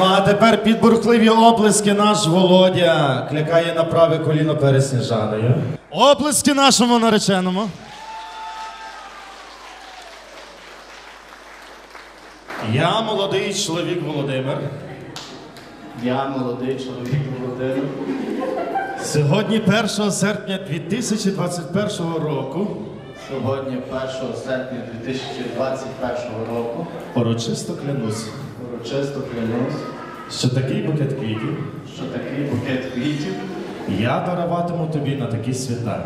Ну а тепер під бурхливі оплески наш Володя клякає на праве коліно перед Сніжаною. Оплески нашому нареченому. Я молодий чоловік Володимир. Я молодий чоловік Володимир. Сьогодні 1 серпня 2021 року. Сьогодні 1 серпня 2021 року. Урочисто клянусь. Урочисто клянусь. Що такий букет квітів. Що такий букет квітів. Я даруватиму тобі на такі свята.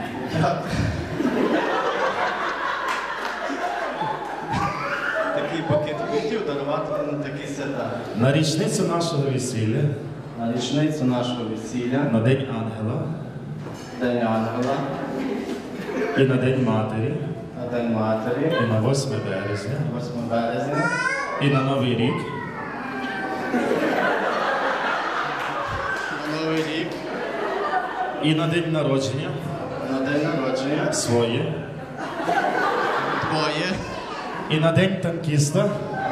Такий букет квітів даруватиму на такі свята. На річницю нашого весілля. На річницю нашого весілля. На День Ангела. День Ангела. І на День Матері. На День Матері. І на 8 березня. 8 березня. І на Новий рік. На Новий рік. І на день народження. На день народження. Своє. Твоє. І на День танкіста.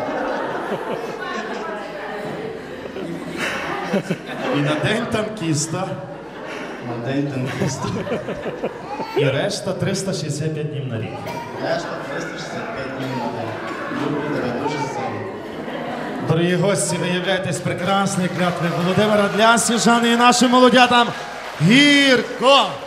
І на День танкіста. На день танкіста. І решта 365 днів на рік. Решта 365 днів на день. Люблю тебе дуже сильно. Дорогі гості, виявляйтесь прекрасні клятви Володимира для Сніжани і нашим молодятам. Гірко!